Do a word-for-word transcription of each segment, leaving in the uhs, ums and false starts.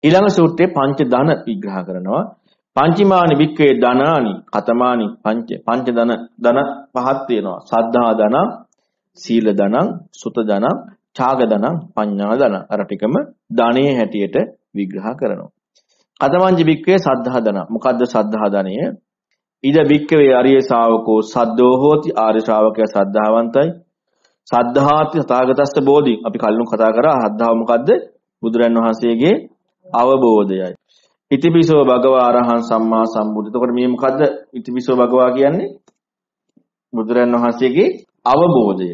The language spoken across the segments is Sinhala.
ඊළඟ සූත්‍රයේ පංච ධන විග්‍රහ කරනවා. පංචමානි වික්කේ ධනානි කතමානි පංච පංච ධන ධන පහක් තියෙනවා. සද්ධා ධන, සීල ධන, සුත ධන, ඡාග ධන, පඤ්ඤා ධන. අර ටිකම ධනයේ හැටියට විග්‍රහ කරනවා. කතමංච වික්කේ සද්ධා ධන. මොකද්ද සද්ධා ධනය? ඉද වික්කවේ ආර්ය ශාවකෝ සද්දෝ හෝති. ආර්ය ශ්‍රාවකයා සද්ධාවන්තයි. සද්ධාති තථාගතස්ස බෝධි. අපි කලින් කතා කරා සද්ධාව මොකද්ද? බුදුරන් වහන්සේගේ අවබෝධයයි. ඉතිපිසෝ භගවා අරහං සම්මා සම්බුද්ධ. එතකොට මේ මොකද්ද ඉතිපිසෝ භගවා කියන්නේ? බුදුරන් වහන්සේගේ අවබෝධය.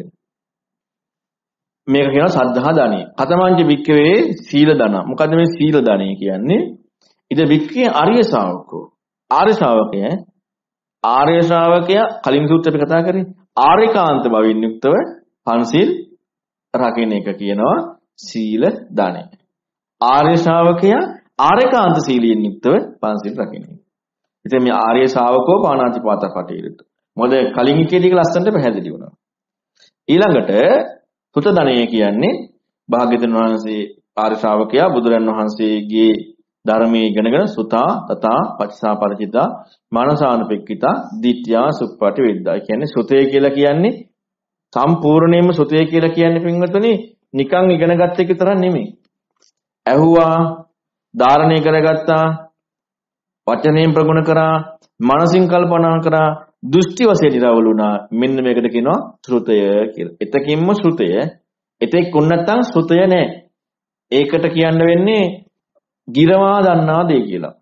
මේක කියනවා සද්ධා ධනෙ. කතමංච වික්කවේ සීල ධන. මොකද්ද මේ සීල ධනෙ කියන්නේ? ඉද වික්කේ ආර්ය ශාවකෝ. ආර්ය ශ්‍රාවකය ආර්ය ශ්‍රාවකයා කලින් සූත්‍රෙ අපි කතා කරේ ආර්යකාන්ත භවෙන් යුක්තව පන්සිල් රකින්න එක කියනවා සීල ධනෙ. ආර්ය ශ්‍රාවකයා ආර්යකාන්ත සීලියෙන් යුක්තව පන්සිල් රකින්න. ඉතින් මේ ආර්ය ශ්‍රාවකෝ පාණාතිපාත කටයුතු. මොකද කලින් එකේදී ලස්සනට පැහැදිලි වුණා. ඊළඟට සුත ධනෙ කියන්නේ භාග්‍යවතුන් වහන්සේ ආර්ය ශ්‍රාවකයා බුදුරන් වහන්සේගේ ධර්මයේ ඉගෙනගෙන සුතා තථා පටිසා පරිචිතා මනසානුපෙක්කිතා දිට්ඨියා සුප්පටි විද්දා. ඒ කියන්නේ සුතේ කියලා කියන්නේ සම්පූර්ණයෙන්ම සුතේ කියලා කියන්නේ පින්වතුනි නිකන් ඉගෙනගත්ත එක තරම් නෙමෙයි. ඇහුවා, ධාරණය කරගත්තා, වචනයෙන් ප්‍රගුණ කරා, මනසින් කල්පනා කරා, දෘෂ්ටි වශයෙන් ඉරවලු වුණා. මෙන්න මේකට කියනවා ශ්‍රුතය කියලා. එතකින්ම ශ්‍රුතය. එතෙක් උන් නැත්තම් ශ්‍රුතය නෑ. ඒකට කියන්න වෙන්නේ ගිරවා දන්නා දේ කියලා.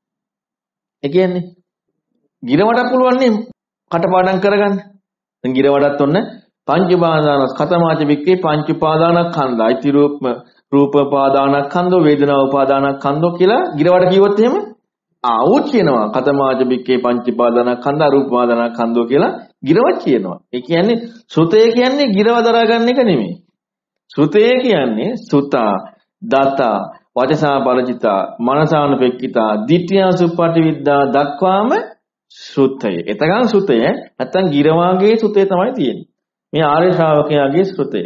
ඒ කියන්නේ ගිරවට පුළුවන් නේ කටපාඩම් කරගන්න. දැන් ගිරවටත් ඔන්න පංච උපාදානස් කතමාච වික්කේ පංච උපාදානස්කන්ධා. ඉති රූප රූප උපාදානස්කන්ධෝ වේදනා උපාදානස්කන්ධෝ කියලා ගිරවට කිව්වොත් එහෙම ආවුත් කියනවා. කතමාච වික්කේ පංච උපාදානස්කන්ධා රූප උපාදානස්කන්ධෝ කියලා ගිරවත් කියනවා. ඒ කියන්නේ ශ්‍රුතය කියන්නේ ගිරව දරා ගන්න එක නෙමෙයි. ශ්‍රුතය කියන්නේ සුතා දතා වචසා පරිචිතා මනසානුපෙක්කිතා දිට්ඨියා සුප්පටි විද්දා දක්වාම ශ්‍රුතය. එතකන් ශ්‍රුතය නැත්තම් ගිරවාගේ ශ්‍රුතය තමයි තියෙන්නේ. මේ ආර්ය ශ්‍රාවකයාගේ ශ්‍රුතය.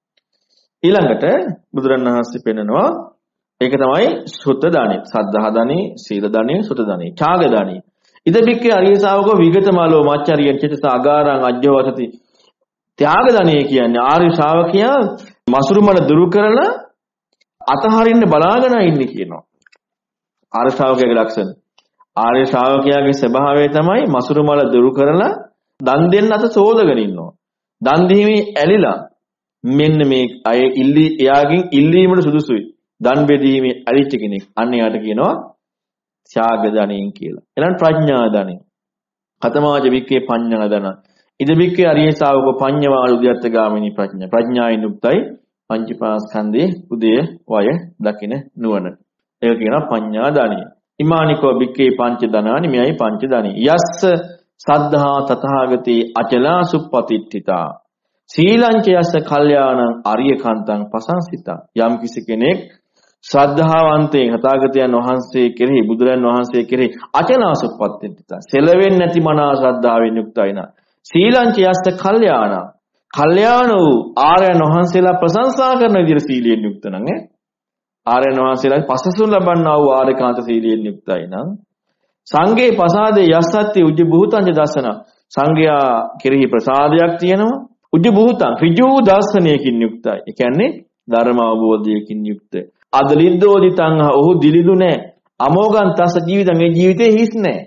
ඊළඟට බුදුරණවහන්සේ පෙන්නනවා ඒක තමයි ශ්‍රුත ධනෙ. සද්ධා ධනෙ, සීල ධනෙ, සුත ධනෙ, ඡාග ධනෙ. ඉද බික්කේ ආර්ය ශ්‍රාවකෝ විගතමාලෝ මච්චරියන් චිතස අගාරං අජ්ජවසති. ත්‍යාග ධනෙ කියන්නේ ආර්ය ශ්‍රාවකයා මසුරුමල දුරු කරලා අතහරින්න බලාගෙන ඉන්නේ කියනවා. ආර්ය ශ්‍රාවකයාගේ ලක්ෂණ. ආර්ය ශ්‍රාවකයාගේ ස්වභාවය තමයි මසුරු මල දුරු කරලා දන් දෙන්න අත සෝදගෙන ඉන්නවා. දන් දීමේ ඇලිලා මෙන්න මේ අය ඉල්ලි එයාගෙන් ඉල්ලීමට සුදුසුයි. දන් බෙදීමේ ඇලිච්ච කෙනෙක්. අන්න එයාට කියනවා ත්‍යාග ධනෙන් කියලා. ඊළඟ ප්‍රඥා ධනෙ. කතමාජ වික්කේ පඤ්ඤා ධන. ඉද වික්කේ ආර්ය ශ්‍රාවකෝ පඤ්ඤාවාල උද්‍යත්ත ගාමිනී ප්‍රඥා. ප්‍රඥායින් යුක්තයි පංචපාස්කන්ධේ උදය වය දකින නුවණ. ඒක කියනවා පඤ්ඤා ධනෙ. ඉමානිකෝ බික්කේ පංච ධනානි මෙයයි පංච ධනෙ. යස්ස සද්ධා තථාගතේ අචලා සුප්පතිට්ඨිතා. සීලංච යස්ස කල්යාණං ආර්යකාන්තං පසංසිතා. යම් කිසි කෙනෙක් ශ්‍රද්ධාවන්තයෙන් තථාගතයන් වහන්සේ කෙරෙහි බුදුරන් වහන්සේ කෙරෙහි අචලා සුප්පතිට්ඨිතා. සෙලවෙන්නේ නැති මනා ශ්‍රද්ධාවෙන් යුක්තයි නා. සීලංච යස්ස කල්යාණං කල්යාණ වූ ආර්යයන් වහන්සේලා ප්‍රශංසා කරන විදිහට සීලයෙන් යුක්ත නම් ඈ ආර්යයන් වහන්සේලා පසසුන් ලබන්නා වූ ආර්යකාන්ත සීලයෙන් යුක්තයි නම් සංඝේ ප්‍රසාදේ යස්සත්ති උජ්ජ බුතං දසන සංඝයා කෙරෙහි ප්‍රසාදයක් තියෙනවා උජ්ජ බුතං ඍජු දර්ශනයකින් යුක්තයි. ඒ කියන්නේ ධර්ම අවබෝධයකින් යුක්ත. අදලිද්දෝදිතං ඔහු දිලිදු නැහැ. අමෝගං තස ජීවිතං ඒ ජීවිතේ හිස් නැහැ.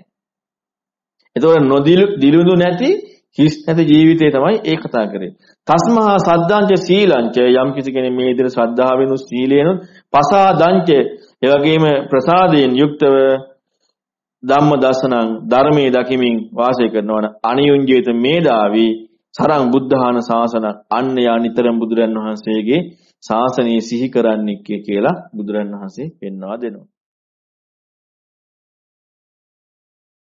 ඒතකොට නොදිලු දිලිදු නැති හිස් නැති ජීවිතේ තමයි ඒ කතා කරේ. තස්මහා සද්ධාංච සීලංච යම් කිසි කෙනෙක් මේ විදිහට ශ්‍රද්ධාවෙනුත් සීලයෙනුත් පසාදංච ඒ වගේම ප්‍රසාදයෙන් යුක්තව ධම්ම දසනං ධර්මයේ දකිමින් වාසය කරනවා නම් අනියුංජේත මේදාවි සරං බුද්ධාන ශාසන අන්න යා නිතරම බුදුරන් වහන්සේගේ ශාසනය සිහි කරන්නේ කියලා බුදුරන් වහන්සේ පෙන්වා දෙනවා.